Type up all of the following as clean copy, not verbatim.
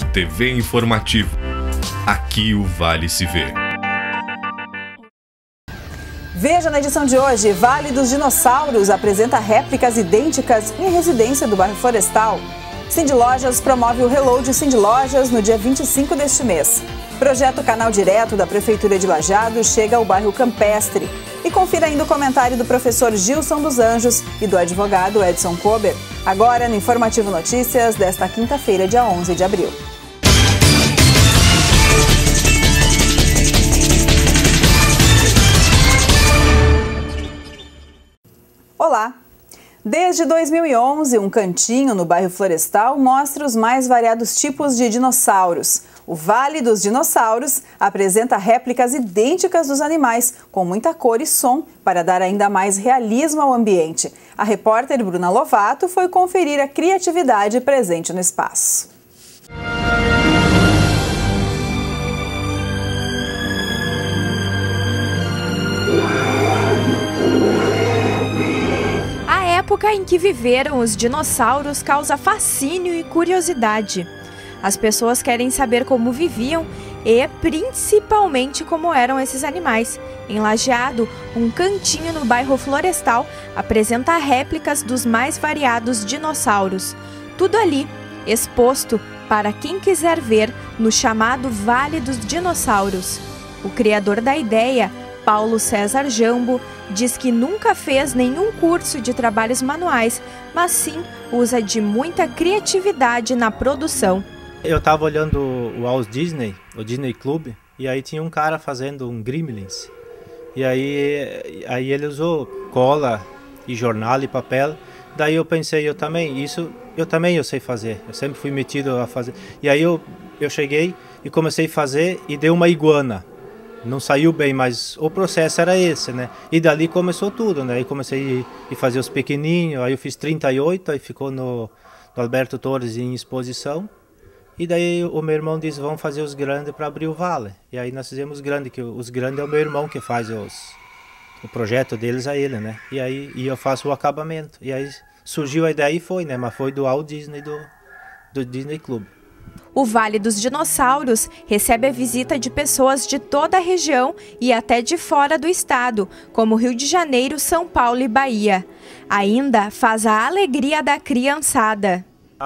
TV Informativo. Aqui o Vale se vê. Veja na edição de hoje, Vale dos Dinossauros apresenta réplicas idênticas em residência do bairro Florestal. Cindy Lojas promove o Reload Cindy Lojas no dia 25 deste mês. Projeto Canal Direto da Prefeitura de Lajeado chega ao bairro Campestre. E confira ainda o comentário do professor Gilson dos Anjos e do advogado Edson Kober. Agora no Informativo Notícias desta quinta-feira, dia 11 de abril. Olá! Desde 2011, um cantinho no bairro Florestal mostra os mais variados tipos de dinossauros. O Vale dos Dinossauros apresenta réplicas idênticas dos animais, com muita cor e som, para dar ainda mais realismo ao ambiente. A repórter Bruna Lovato foi conferir a criatividade presente no espaço. A época em que viveram os dinossauros causa fascínio e curiosidade. As pessoas querem saber como viviam e, principalmente, como eram esses animais. Em Lajeado, um cantinho no bairro Florestal apresenta réplicas dos mais variados dinossauros. Tudo ali, exposto para quem quiser ver no chamado Vale dos Dinossauros. O criador da ideia, Paulo César Jambo, diz que nunca fez nenhum curso de trabalhos manuais, mas sim usa de muita criatividade na produção. Eu estava olhando o Walt Disney, o Disney Club, e aí tinha um cara fazendo um Gremlins. E aí ele usou cola e jornal e papel. Daí eu pensei, eu também eu sei fazer. Eu sempre fui metido a fazer. E aí eu cheguei e comecei a fazer e deu uma iguana. Não saiu bem, mas o processo era esse, né? E dali começou tudo, né? Aí comecei a fazer os pequenininhos, aí eu fiz 38, aí ficou no Alberto Torres em exposição. E daí o meu irmão disse, vamos fazer os grandes para abrir o vale. E aí nós fizemos os grandes, que os grandes é o meu irmão que faz o projeto deles a ele, né? E aí eu faço o acabamento. E aí surgiu a ideia e foi, né? Mas foi do Walt Disney, do Disney Club. O Vale dos Dinossauros recebe a visita de pessoas de toda a região e até de fora do estado, como Rio de Janeiro, São Paulo e Bahia. Ainda faz a alegria da criançada.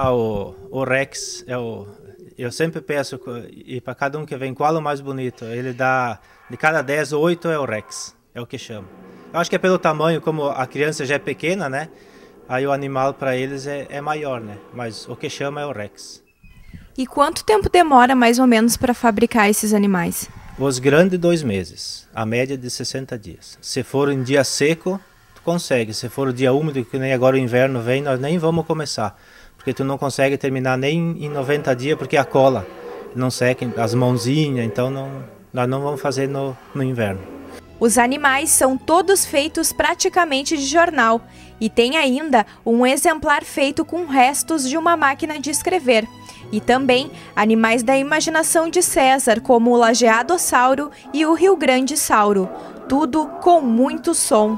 O Rex eu sempre peço, e para cada um que vem, qual é o mais bonito? Ele dá, de cada 10, 8 é o Rex, é o que chama. Eu acho que é pelo tamanho, como a criança já é pequena, né? Aí o animal para eles é maior, né? Mas o que chama é o Rex. E quanto tempo demora mais ou menos para fabricar esses animais? Os grandes 2 meses, a média de 60 dias. Se for em dia seco, tu consegue. Se for dia úmido, que nem agora o inverno vem, nós nem vamos começar. Porque tu não consegue terminar nem em 90 dias, porque a cola não seca, as mãozinhas, então nós não vamos fazer no inverno. Os animais são todos feitos praticamente de jornal e tem ainda um exemplar feito com restos de uma máquina de escrever. E também animais da imaginação de César, como o Lajeadossauro e o Rio Grande Sauro. Tudo com muito som.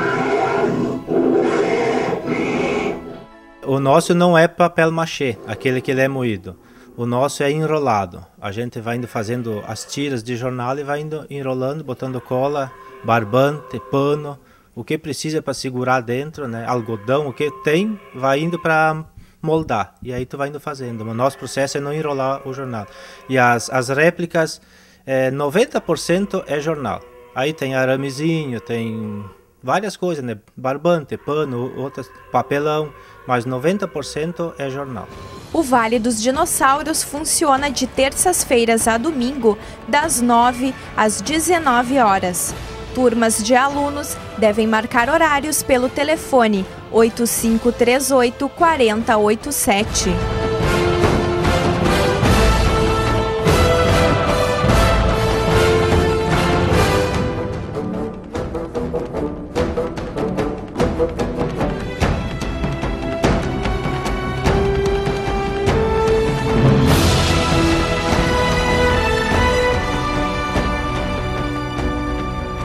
O nosso não é papel machê, aquele que ele é moído. O nosso é enrolado. A gente vai indo fazendo as tiras de jornal e vai indo enrolando, botando cola, barbante, pano, o que precisa para segurar dentro, né? Algodão, o que tem, vai indo para moldar. E aí tu vai indo fazendo. O nosso processo é não enrolar o jornal. E as réplicas, 90% é jornal. Aí tem aramezinho, tem várias coisas, né? Barbante, pano, outras, papelão, mas 90% é jornal. O Vale dos Dinossauros funciona de terças-feiras a domingo, das 9 às 19 horas. Turmas de alunos devem marcar horários pelo telefone 8538 4087.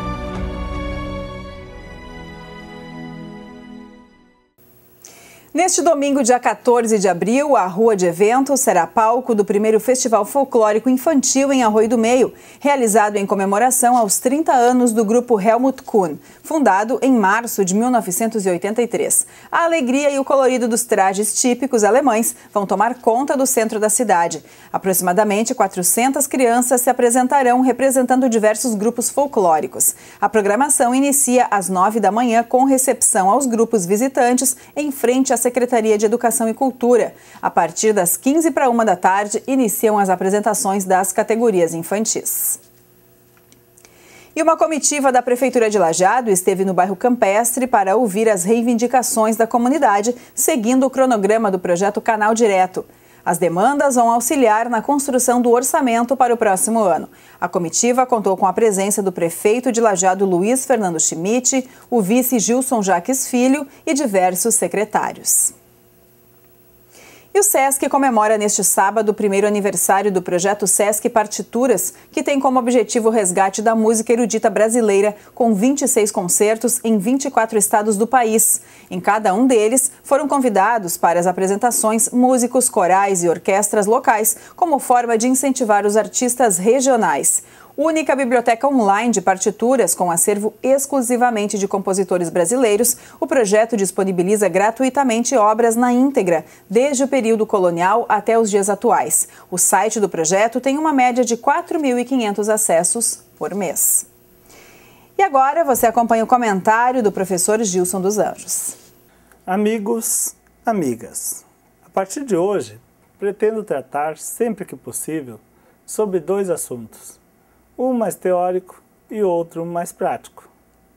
Neste Neste domingo, dia 14 de abril, a Rua de Eventos será palco do primeiro Festival Folclórico Infantil em Arroio do Meio, realizado em comemoração aos 30 anos do grupo Helmut Kuhn, fundado em março de 1983. A alegria e o colorido dos trajes típicos alemães vão tomar conta do centro da cidade. Aproximadamente 400 crianças se apresentarão representando diversos grupos folclóricos. A programação inicia às 9 da manhã com recepção aos grupos visitantes em frente à Secretaria de Educação e Cultura. A partir das 15 para 1 da tarde, iniciam as apresentações das categorias infantis. E uma comitiva da Prefeitura de Lajeado esteve no bairro Campestre para ouvir as reivindicações da comunidade, seguindo o cronograma do projeto Canal Direto. As demandas vão auxiliar na construção do orçamento para o próximo ano. A comitiva contou com a presença do prefeito de Lajeado, Luiz Fernando Schmidt, o vice Gilson Jaques Filho e diversos secretários. E o SESC comemora neste sábado o primeiro aniversário do projeto SESC Partituras, que tem como objetivo o resgate da música erudita brasileira, com 26 concertos em 24 estados do país. Em cada um deles, foram convidados para as apresentações músicos, corais e orquestras locais, como forma de incentivar os artistas regionais. Única biblioteca online de partituras com acervo exclusivamente de compositores brasileiros, o projeto disponibiliza gratuitamente obras na íntegra, desde o período colonial até os dias atuais. O site do projeto tem uma média de 4.500 acessos por mês. E agora você acompanha o comentário do professor Gilson dos Anjos. Amigos, amigas, a partir de hoje, pretendo tratar, sempre que possível, sobre dois assuntos. Um mais teórico e outro mais prático.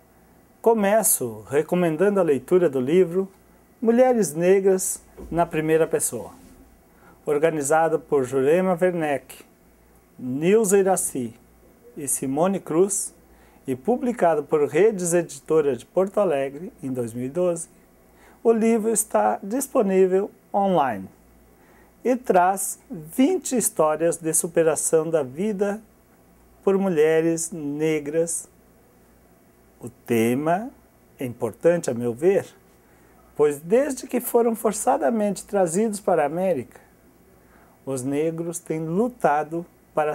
Começo recomendando a leitura do livro Mulheres Negras na Primeira Pessoa, organizado por Jurema Werneck, Nilza Iraci e Simone Cruz e publicado por Redes Editora de Porto Alegre em 2012. O livro está disponível online e traz 20 histórias de superação da vida por mulheres negras. O tema é importante, a meu ver, pois desde que foram forçadamente trazidos para a América, os negros têm lutado para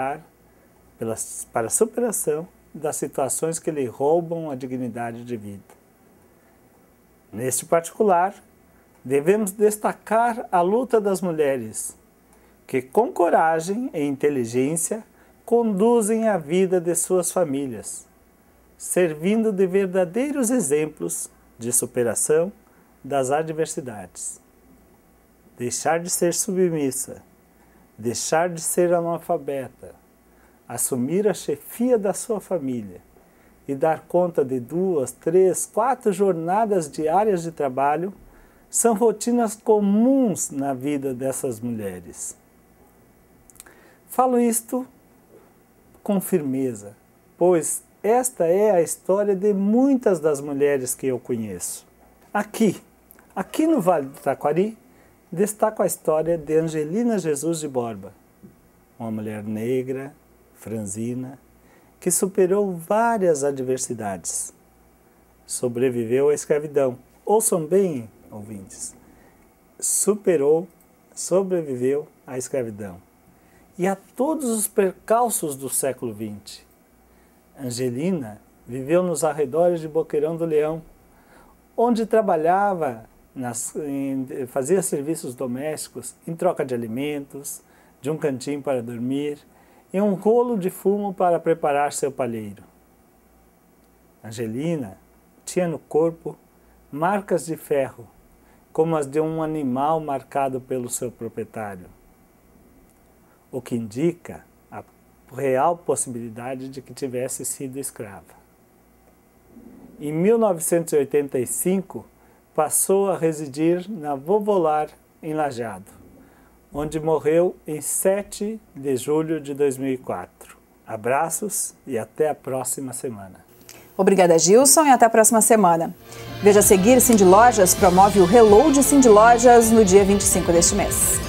a superação das situações que lhe roubam a dignidade de vida. Neste particular, devemos destacar a luta das mulheres, que com coragem e inteligência conduzem a vida de suas famílias, servindo de verdadeiros exemplos de superação das adversidades. Deixar de ser submissa, deixar de ser analfabeta, assumir a chefia da sua família e dar conta de 2, 3, 4 jornadas diárias de trabalho são rotinas comuns na vida dessas mulheres. Falo isto com firmeza, pois esta é a história de muitas das mulheres que eu conheço. Aqui no Vale do Taquari, destaco a história de Angelina Jesus de Borba, uma mulher negra, franzina, que superou várias adversidades. Sobreviveu à escravidão. Ouçam bem, ouvintes. Sobreviveu à escravidão e a todos os percalços do século XX. Angelina viveu nos arredores de Boqueirão do Leão, onde trabalhava, fazia serviços domésticos em troca de alimentos, de um cantinho para dormir e um rolo de fumo para preparar seu palheiro. Angelina tinha no corpo marcas de ferro, como as de um animal marcado pelo seu proprietário, o que indica a real possibilidade de que tivesse sido escrava. Em 1985, passou a residir na Vovolar, em Lajeado, onde morreu em 7 de julho de 2004. Abraços e até a próxima semana. Obrigada, Gilson, e até a próxima semana. Veja a seguir, Cindy Lojas promove o Reload Cindy Lojas no dia 25 deste mês.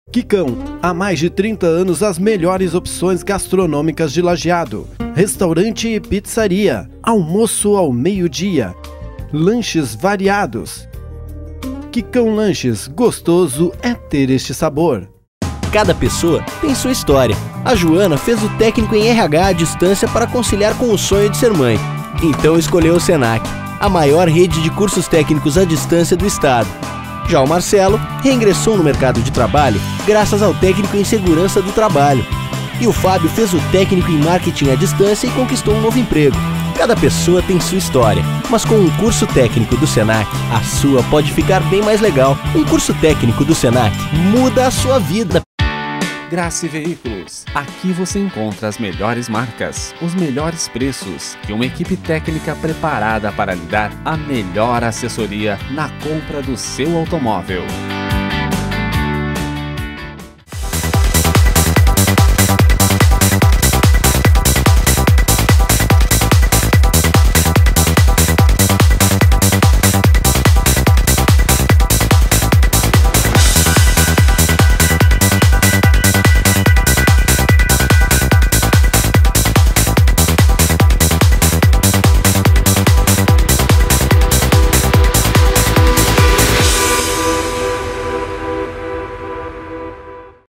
Quicão, há mais de 30 anos as melhores opções gastronômicas de Lajeado. Restaurante e pizzaria, almoço ao meio-dia, lanches variados. Quicão Lanches, gostoso é ter este sabor. Cada pessoa tem sua história. A Joana fez o técnico em RH à distância para conciliar com o sonho de ser mãe. Então escolheu o Senac, a maior rede de cursos técnicos à distância do estado. Já o Marcelo reingressou no mercado de trabalho graças ao técnico em segurança do trabalho. E o Fábio fez o técnico em marketing à distância e conquistou um novo emprego. Cada pessoa tem sua história, mas com um curso técnico do Senac, a sua pode ficar bem mais legal. Um curso técnico do Senac muda a sua vida. Grace Veículos. Aqui você encontra as melhores marcas, os melhores preços e uma equipe técnica preparada para lhe dar a melhor assessoria na compra do seu automóvel.